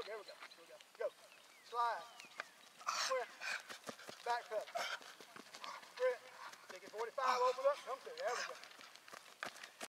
There we go. Here we go. Go. Slide. Square. Back pedal. Sprint. Take it 45, open up. Come through. There we go.